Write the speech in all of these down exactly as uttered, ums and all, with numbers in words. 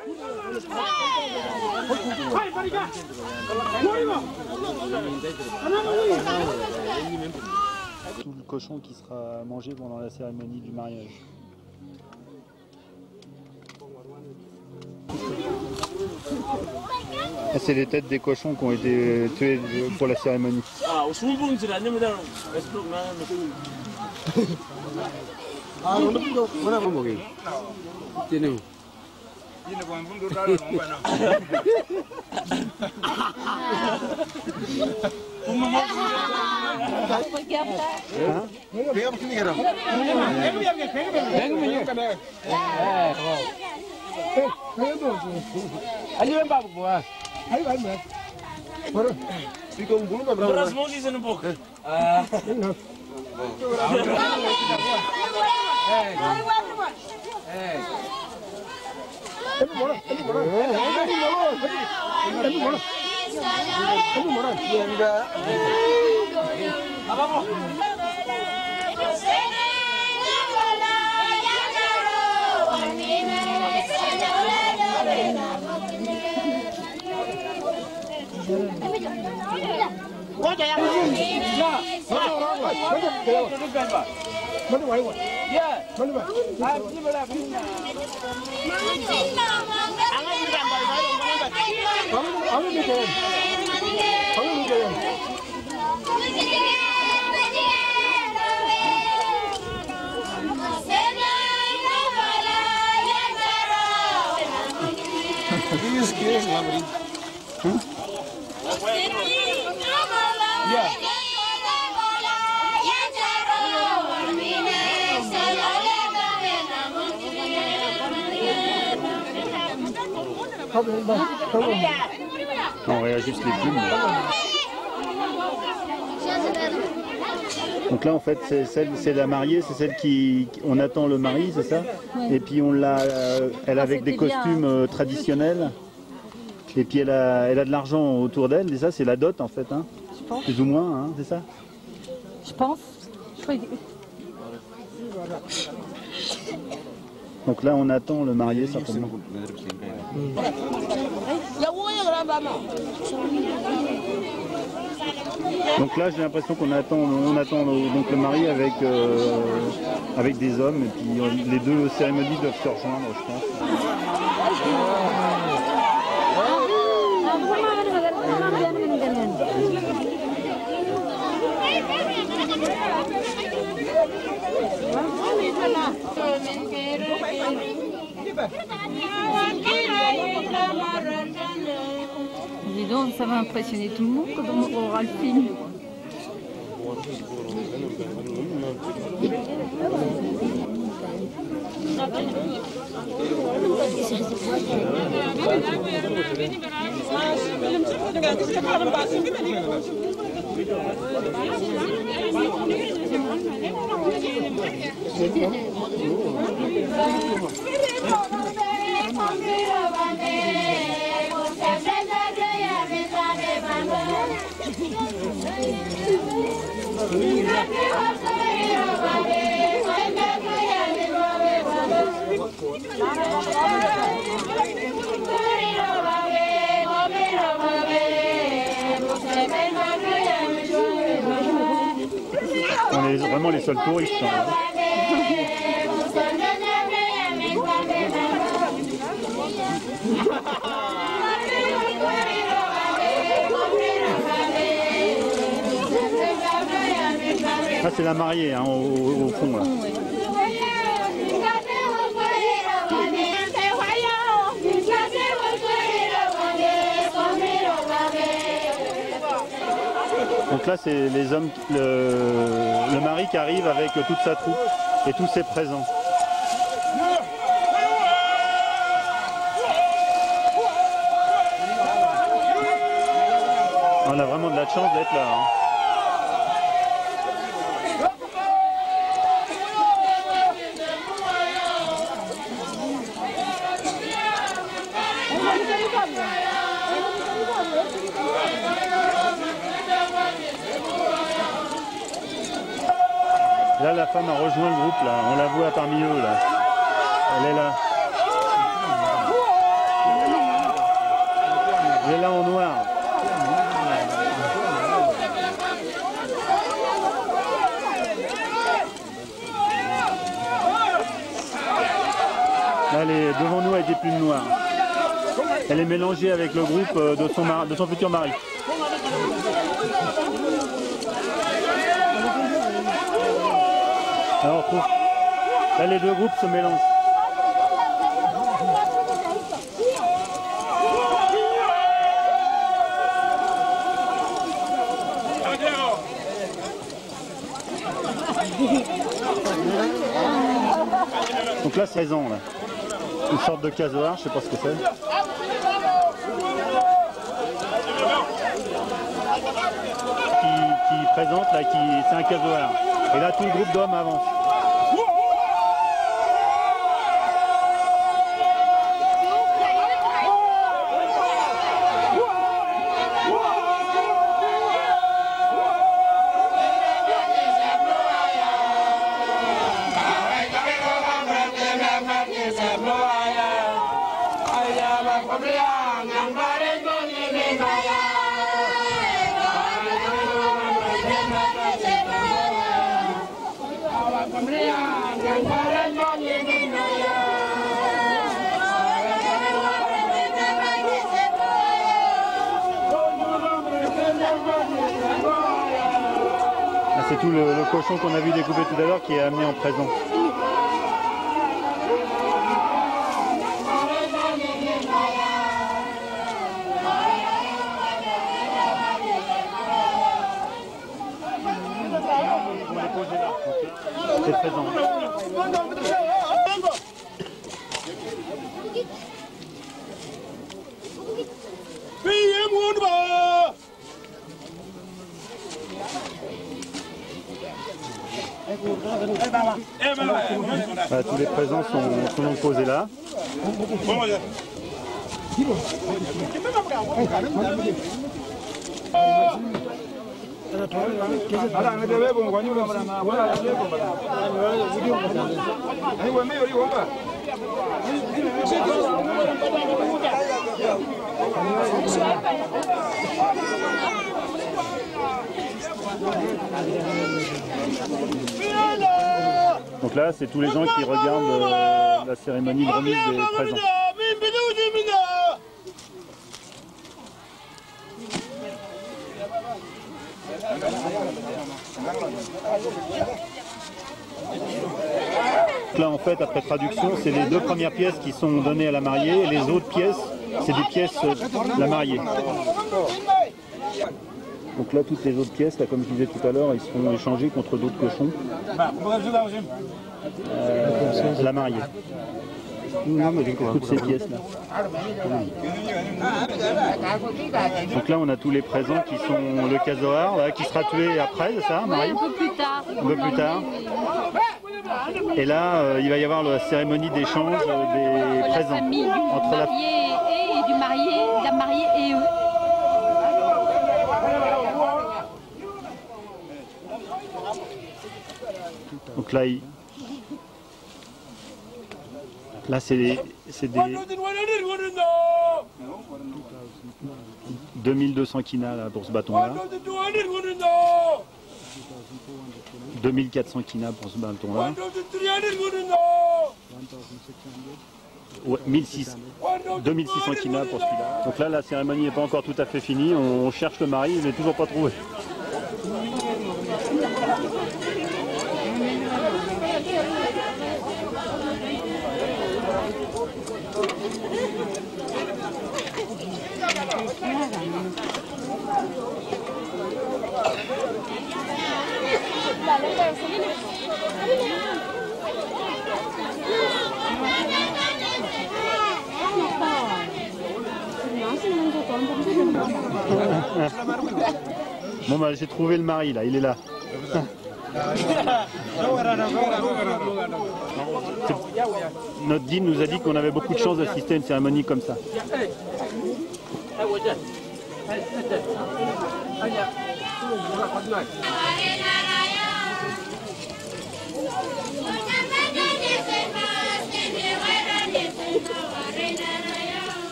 Tout le cochon qui sera mangé pendant la cérémonie du mariage. C'est les têtes des cochons qui ont été tués pour la cérémonie. On réajuste les plumes. Donc là en fait c'est celle, c'est la mariée, c'est celle qui, on attend le mari, c'est ça? Oui. Et puis on l'a, euh, elle a avec des costumes euh, traditionnels. Et puis elle a, elle a de l'argent autour d'elle, et ça c'est la dot en fait, hein? Je pense. Plus ou moins, hein, c'est ça? Je pense. Donc là on attend le marié certainement. Donc là j'ai l'impression qu'on attend, on attend donc le mari avec, euh, avec des hommes, et puis les deux cérémonies doivent se rejoindre, je pense. Dis donc, ça va impressionner tout le monde quand on aura le film. On est vraiment les seuls touristes. Hein. Ah, c'est la mariée hein, au, au fond là. Donc là c'est les hommes, le, le mari qui arrive avec toute sa troupe et tous ses présents. On a vraiment de la chance d'être là. Hein. Là, la femme a rejoint le groupe, là. On la voit parmi eux, là. Elle est là. est devant nous avec des plumes noires. Elle est mélangée avec le groupe de son, mari, de son futur mari. Alors on trouve, là les deux groupes se mélangent. Donc là c'est présent là. Une sorte de casoar, je sais pas ce que c'est. Qui, qui présente là, qui c'est un casoar. Et là tout le groupe d'hommes avance. C'est tout le, le cochon qu'on a vu découper tout à l'heure qui est amené en présent. C'est présent. Voilà, tous les présents sont, sont donc posés là. Donc là, c'est tous les gens qui regardent euh, la cérémonie de remise des présents. Donc là, en fait, après traduction, c'est les deux premières pièces qui sont données à la mariée et les autres pièces, c'est des pièces de la mariée. Donc là, toutes les autres pièces, là, comme je disais tout à l'heure, ils seront échangés contre d'autres cochons. Euh, la mariée. Toutes ces pièces-là. Donc là, on a tous les présents qui sont le casoar, là, qui sera tué après, c'est ça, Marie? Un peu plus tard. Un peu plus tard. Et là, euh, il va y avoir la cérémonie d'échange euh, des présents. Entre la mariée et, et du marié, la mariée et eux. Donc là, il... là c'est des, des deux mille deux cents kinas là, pour ce bâton-là. deux mille quatre cents kinas pour ce bâton-là. Ouais, mille six cents, deux mille six cents kinas pour celui-là. Donc là, la cérémonie n'est pas encore tout à fait finie. On cherche le mari, il n'est toujours pas trouvé. Bon bah j'ai trouvé le mari là, il est là. Notre guide nous a dit qu'on avait beaucoup de chance d'assister à une cérémonie comme ça.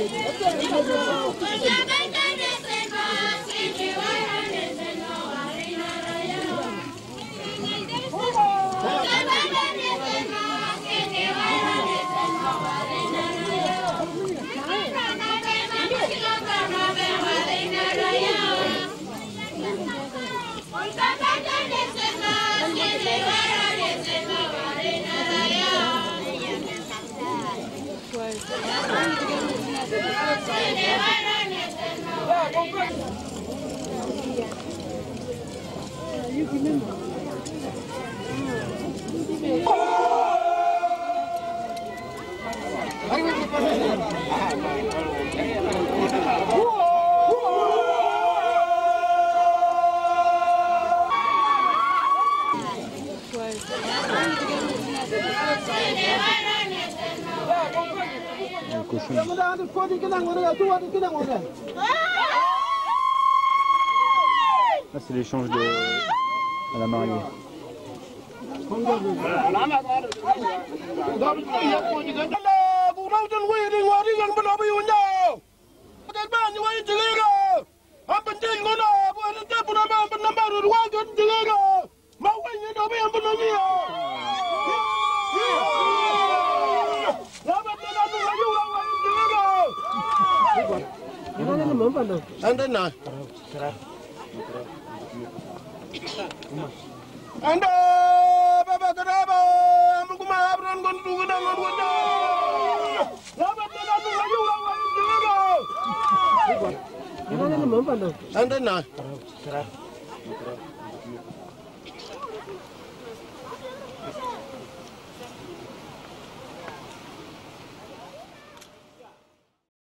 Ah, c'est l'échange de à la mariée. Anda na. Anda baba kadaba mukuma abran gon tu gana gon gona. Baba kadaba ayu ayu. Anda na.